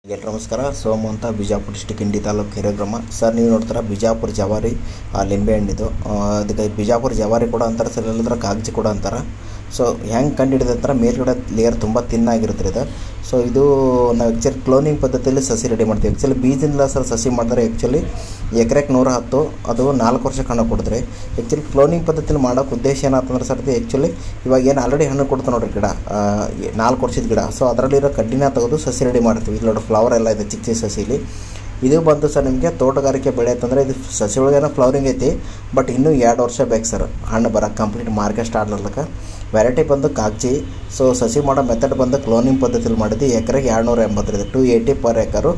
ಎಲ್ಲರಿಗೂ ನಮಸ್ಕಾರ. ಸೋಮು ಅಂತ, ಬಿಜಾಪುರ ಡಿಸ್ಟಿಕ್ ಇಂಡಿ ತಾಲೂಕು ಹಿರೇಗ್ರಾಮ. ಸರ್ ನೀವು ನೋಡ್ತಾರೆ ಬಿಜಾಪುರ ಜವಾರಿ ಲಿಂಬೆ ಹಣ್ಣಿದು. ಅದಕ್ಕೆ ಬಿಜಾಪುರ ಜವಾರಿ ಕೂಡ ಅಂತಾರೆ ಸರ್, ಇಲ್ಲಂದ್ರೆ ಕಾಗಜಿ ಕೂಡ ಅಂತಾರೆ. ಸೊ ಹೆಂಗೆ ಕಂಡು ಅಂತಾರೆ, ಮೇಲ್ಗಡೆ ಲೇಯರ್ ತುಂಬ ತಿನ್ನಾಗಿರುತ್ತೆ ಇದು. ಸೊ ಇದು ನಾವು ಆ್ಯಕ್ಚುಲಿ ಕ್ಲೋನಿಂಗ್ ಪದ್ಧತಿಯಲ್ಲಿ ಸಸಿ ರೆಡಿ ಮಾಡ್ತೀವಿ. ಆ್ಯಕ್ಚುಲಿ ಬೀಜದಿಂದ ಸರ್ ಸಸಿ ಮಾಡಿದ್ರೆ ಆ್ಯಕ್ಚುಲಿ ಎಕರೆಗೆ 110, ಅದು 4 ವರ್ಷಕ್ಕೆ ಹಣ್ಣು ಕೊಡ್ತಾರೆ. ಆ್ಯಕ್ಚುಲಿ ಕ್ಲೋನಿಂಗ್ ಪದ್ಧತಿಯಲ್ಲಿ ಮಾಡೋಕ್ಕೆ ಉದ್ದೇಶ ಏನಂತಂದ್ರೆ ಸರ್, ಆ್ಯಕ್ಚುಲಿ ಇವಾಗ ಏನು ಆಲ್ರೆಡಿ ಹಣ್ಣು ಕೊಡ್ತಾ ನೋಡ್ರಿ ಗಿಡ, 4 ವರ್ಷದ ಗಿಡ. ಸೊ ಅದರಲ್ಲಿರೋ ಕಡ್ಡಿನ ತೆಗೆದು ಸಸಿ ರೆಡಿ ಮಾಡ್ತೀವಿ. ಇಲ್ಲಿ ನೋಡಿ ಫ್ಲವರ್ ಎಲ್ಲ ಇದೆ ಚಿಕ್ಕ ಚಿಕ್ಕ ಸಸಿಲಿ. ಇದು ಬಂದು ಸರ್ ನಿಮಗೆ ತೋಟಗಾರಿಕೆ ಬೆಳೆ ಅಂತಂದರೆ ಇದು ಸಸಿ ಒಳಗೇನೋ ಫ್ಲವರಿಂಗ್ ಐತಿ, ಬಟ್ ಇನ್ನೂ 2 ವರ್ಷ ಬೇಕು ಸರ್ ಹಣ್ಣು ಬರೋಕ್ಕೆ, ಕಂಪ್ಲೀಟ್ ಮಾರ್ಕೆಟ್ ಸ್ಟಾರ್ಟ್ ಆಗ್ಲಿಕ್ಕೆ. ವೆರೈಟಿ ಬಂದು ಕಾಗಜಿ. ಸೊ ಸಸಿ ಮಾಡೋ ಮೆಥಡ್ ಬಂದು ಕ್ಲೋನಿಂಗ್ ಪದ್ಧತಿಯಲ್ಲಿ ಮಾಡಿದ್ದು. ಎಕರೆಗೆ 280 280 ಪರ್ ಎಕರು.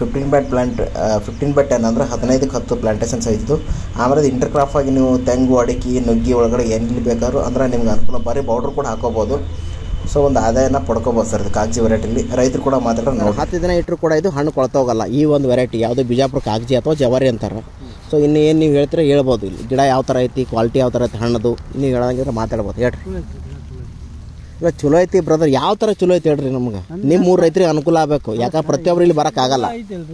15/10 ಅಂದರೆ 15ಕ್ಕೆ 10 ಪ್ಲಾಂಟೇಶನ್ ಸೈಜ್ದು. ಆಮೇಲೆ ಇಂಟರ್ ಕ್ರಾಪ್ ಆಗಿ ನೀವು ತೆಂಗು, ಅಡಿಕೆ, ನುಗ್ಗಿ ಒಳಗಡೆ ಎಲ್ಲಿ ಬೇಕಾದ್ರೂ ಅಂದರೆ ನಿಮ್ಗೆ ಅನುಕೂಲ, ಬರೀ ಬೌಡ್ರ್ ಕೂಡ ಹಾಕೋಬೋದು. ಸೊ ಒಂದು ಆದಾಯನ ಪಡ್ಕೋಬೋದು ಸರ್ ಇದು ಕಾಗಜಿ ವೆರೈಟಿಲಿ. ರೈತರು ಕೂಡ ಮಾತಾಡೋ 10 ದಿನ ಇಟ್ಟರು ಕೂಡ ಇದು ಹಣ್ಣು ಕೊಳ್ತೋಗಲ್ಲ. ಈ ಒಂದು ವೆರೈಟಿ ಯಾವುದು ಬಿಜಾಪುರ ಕಾಗಜಿ ಅಥವಾ ಜವಾರಿ ಅಂತಾರೆ. ಸೊ ಇನ್ನು ಏನು ನೀವು ಹೇಳ್ತೀರ ಹೇಳ್ಬೋದು. ಇಲ್ಲಿ ಗಿಡ ಯಾವ ಥರ ಐತಿ, ಕ್ವಾಲಿಟಿ ಯಾವ ಥರ ಐತಿ ಹಣ್ಣದು, ನೀವು ಹೇಳಂಗಿದ್ರೆ ಮಾತಾಡ್ಬೋದು. ಹೇಳ್ರಿ ಇವಾಗ ಚಲೋ ಐತಿ ಬ್ರದರ್, ಯಾವ ಥರ ಚಲೋ ಐತಿ ಹೇಳ್ರಿ ನಮ್ಗೆ. ನಿಮ್ಮ ಮೂರು ರೈತರಿಗೆ ಅನುಕೂಲ ಆಗಬೇಕು, ಯಾಕಂದ್ರೆ ಪ್ರತಿಯೊಬ್ಬರು ಇಲ್ಲಿ ಬರೋಕ್ಕಾಗಲ್ಲ.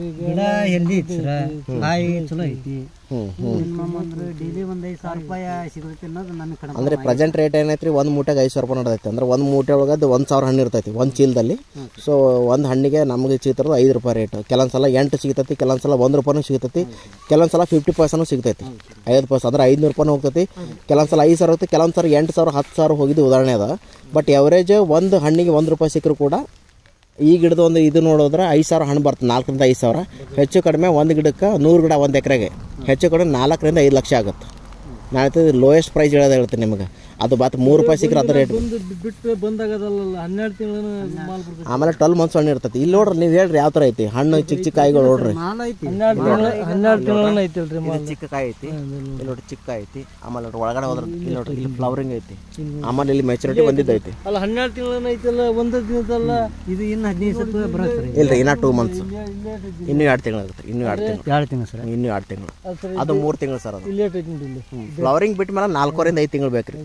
ಅಂದ್ರೆ ಪ್ರೆಸೆಂಟ್ ರೇಟ್ ಏನೈತ್ರಿ, ಒಂದು ಮೂಟೆಗೆ 5,000 ರೂಪಾಯಿ ನಡೆದೈತಿ. ಅಂದ್ರೆ ಒಂದು ಮೂಟೆ ಒಳಗೆ 1,000 ಹಣ್ಣು ಇರ್ತೈತಿ ಒಂದು ಚೀಲದಲ್ಲಿ. ಸೊ ಒಂದು ಹಣ್ಣಿಗೆ ನಮಗೆ ಸಿಗ್ತಿರೋದು 5 ರೂಪಾಯಿ ರೇಟ್. ಕೆಲವೊಂದ್ಸಲ 8 ಸಿಗ್ತೈತಿ, ಕೆಲವೊಂದ್ಸಲ 1 ರೂಪಾಯಿನೂ ಸಿಗ್ತೈತಿ, ಕೆಲವೊಂದ್ಸಲ 50 ಪೈಸನೂ ಸಿಗ್ತೈತಿ. 5 ಪೈಸೆ ಅಂದ್ರೆ 500 ರೂಪಾಯಿ ಹೋಗ್ತೈತಿ. ಕೆಲವೊಂದ್ಸಲ 5,000 ಹೋಗ್ತೈತಿ, ಕೆಲವೊಂದ್ಸಲ 8,000 10,000 ಹೋಗಿದ್ದು ಉದಾಹರಣೆ ಅದ. ಬಟ್ ಎವರೇಜ್ ಒಂದು ಹಣ್ಣಿಗೆ 1 ರೂಪಾಯಿ ಸಿಕ್ಕರು ಕೂಡ ಈ ಗಿಡದ ಒಂದು ಇದು ನೋಡಿದ್ರೆ 5,000 ಹಣ್ಣು ಬರ್ತದೆ. 4 ರಿಂದ 5,000 ಹೆಚ್ಚು ಕಡಿಮೆ. ಒಂದು ಗಿಡಕ್ಕೆ 100 ಗಿಡ ಒಂದು ಎಕರೆಗೆ ಹೆಚ್ಚು ಕಡಿಮೆ 4 ರಿಂದ 5 ಲಕ್ಷ ಆಗುತ್ತೆ. ನಾನು ಲೋಯೆಸ್ಟ್ ಪ್ರೈಸ್ ಹೇಳೋದು ಹೇಳ್ತೀನಿ ನಿಮಗೆ. ಅದು ಬಾತ್ 3 ರೂಪಾಯಿ ಸಿಕ್ಕರೆ ಅದು ರೇಟ್ ಬಿಟ್ಟು ಬಂದಾಗದಲ್ಲ. 12 ತಿಂಗಳು ಆಮೇಲೆ 12 ಮಂತ್ಸ್ ಹಣ್ಣು ಇರ್ತೈತಿ. ಇಲ್ಲಿ ನೋಡ್ರಿ, ನೀವು ಹೇಳ್ರಿ ಯಾವ ಥರ ಐತಿ ಹಣ್ಣು. ಚಿಕ್ಕ ಚಿಕ್ಕ ಕಾಯಿಗಳು ನೋಡ್ರಿ, 12 ತಿಂಗಳು ಐತಿಲ್ರಿ. ಚಿಕ್ಕ ಕಾಯಿ ಐತಿ, ಇಲ್ಲಿ ನೋಡ್ರಿ ಚಿಕ್ಕ ಐತಿ. ಆಮೇಲೆ ನೋಡ್ರಿ ಒಳಗಡೆ ಹೋದ್ರೆ ಇಲ್ಲಿ ನೋಡ್ರಿ ಇಲ್ಲಿ ಫ್ಲವರಿಂಗ್ ಐತಿ. ಆಮೇಲೆ ಇಲ್ಲಿ ಮೆಚುರಿಟಿ ಬಂದಿದ್ದೈತಿ. ಅಲ್ಲ 12 ತಿಂಗಳು ಐತಲ್ಲ, ಒಂದು ದಿನದಲ್ಲ ಇದು. ಇನ್ನು 15 ಬರುತ್ತೆ ಇಲ್ರಿ, ಇನ್ನ 2 ಮಂತ್ಸ್, ಇನ್ನೂ 2 ತಿಂಗಳು ಆಗುತ್ತೆ. ಇನ್ನೂ 2 ತಿಂಗಳು ಸರ್, ಇನ್ನೂ 2 ತಿಂಗಳು. ಅದು 3 ತಿಂಗಳು ಸರ್. ಅದು ಫ್ಲವರಿಂಗ್ ಬಿಟ್ಟ ಮೇಲೆ 4 ರಿಂದ 5 ತಿಂಗಳು ಬೇಕ್ರಿ.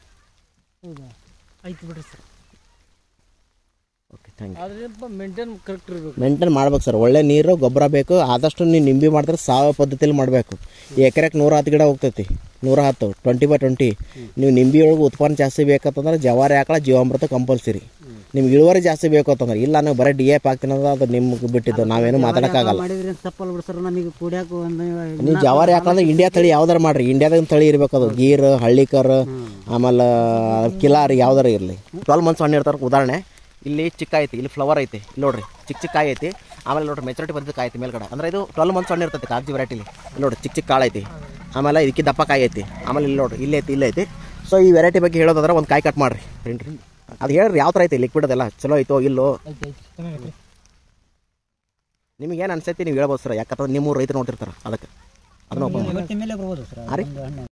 ಆಯ್ತು ಬಿಡ್ರಿ sir. Okay, thank you. Maintain ಮಾಡ್ಬೇಕು ಸರ್. ಒಳ್ಳೆ ನೀರು, ಗೊಬ್ಬರ ಬೇಕು. ಆದಷ್ಟು ನೀವು ನಿಂಬೆ ಮಾಡಿದ್ರೆ ಸಾವಯವ ಪದ್ಧತಿಯಲ್ಲಿ ಮಾಡಬೇಕು. ಎಕರೆಗೆ 110 ಗಿಡ ಹೋಗ್ತೈತಿ. 110 20/20. ನೀವು ನಿಂಬೆ ಒಳಗೆ ಉತ್ಪನ್ನ ಜಾಸ್ತಿ ಬೇಕಂತಂದ್ರೆ ಜವಾರಿ ಆಕಳ ಜೀವಾಮೃತ ಕಂಪಲ್ಸರಿ. ನಿಮ್ಗೆ ಇಳುವರಿ ಜಾಸ್ತಿ ಬೇಕು ಅಂತಂದ್ರೆ, ಇಲ್ಲ ನಾವು ಬರೀ DAP ಹಾಕ್ತೀನಿ ಅಂದ್ರೆ ಅದು ನಿಮ್ಗೆ ಬಿಟ್ಟಿದ್ದು, ನಾವೇನು ಮಾತಾಡೋಕ್ಕಾಗಲ್ಲ. ನೀವು ಜವಾರಿ ಹಾಕಂದ್ರೆ ಇಂಡಿಯಾ ತಳಿ ಯಾವ್ದಾರು ಮಾಡ್ರಿ. ಇಂಡಿಯಾದಾಗ ತಳಿ ಇರಬೇಕು. ಅದು ಗೀರ್, ಹಳ್ಳಿಕರ್, ಆಮೇಲೆ ಕಿಲಾರಿ ಯಾವ್ದಾರು ಇರಲಿ. 12 ಮಂತ್ಸ್ ಹಣ್ಣು ಇರ್ತಾರೆ. ಉದಾಹರಣೆ ಇಲ್ಲಿ ಚಿಕ್ಕ ಐತಿ, ಇಲ್ಲಿ ಫ್ಲವರ್ ಐತಿ, ಇಲ್ಲಿ ನೋಡ್ರಿ ಚಿಕ್ಕ ಚಿಕ್ಕ ಕಾಯಿ ಐತಿ. ಆಮೇಲೆ ನೋಡ್ರಿ ಮೆಚುರಿಟಿ ಬಂದಿದ್ದು ಕಾಯಿ ಐತಿ ಮೇಲ್ಗಡೆ. ಅಂದ್ರೆ ಇದು 12 ಮಂತ್ಸ್ ಹಣ್ಣು ಇರ್ತೈತಿ ಕಾಗಜಿ ವೆರೈಟಿಲಿ. ಇಲ್ಲಿ ನೋಡ್ರಿ ಚಿಕ್ಕ ಚಿಕ್ಕ ಕಾಳು ಐತಿ. ಆಮೇಲೆ ಇದಕ್ಕೆ ದಪ್ಪ ಕಾಯಿ ಐತಿ. ಆಮೇಲೆ ಇಲ್ಲಿ ನೋಡ್ರಿ ಇಲ್ಲಿ ಐತಿ, ಇಲ್ಲಿ ಐತಿ. ಸೊ ಈ ವೆರೈಟಿ ಬಗ್ಗೆ ಹೇಳೋದಾದ್ರೆ ಒಂದು ಕಾಯಿ ಕಟ್ ಮಾಡ್ರಿ ಪ್ರಿಂಟ್ರಿ. ಅದು ಹೇಳ್ರಿ ಯಾವ ಥರ ಐತಿ ಲಿಕ್ವಿಡ್ ಅದೆಲ್ಲ ಚಲೋ ಐತೋ ಇಲ್ಲೋ ನಿಮಗೇನು ಅನ್ಸೈತಿ ನೀವು ಹೇಳ್ಬೋದು ಸರ್. ಯಾಕಂದ್ರೆ ನಿಮ್ಮ ರೈತರು ನೋಡ್ತಿರ್ತಾರೆ, ಅದಕ್ಕೆ ಅದನ್ನ